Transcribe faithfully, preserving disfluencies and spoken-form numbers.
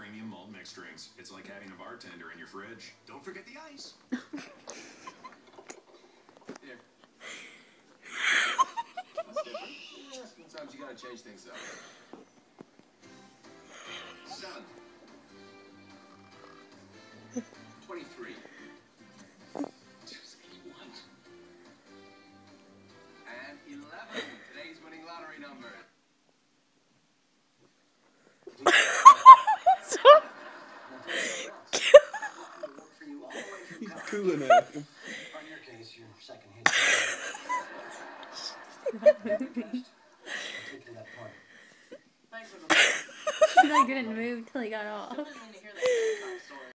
premium malt mixed drinks. It's like having a bartender in your fridge. Don't forget the ice. Here. That's different. Yeah, sometimes you gotta change things up. Seven. Twenty-three. Just one. And eleven. Today's winning lottery number. He's cooling it. On your case, your second hit. She's like, didn't move till he got off.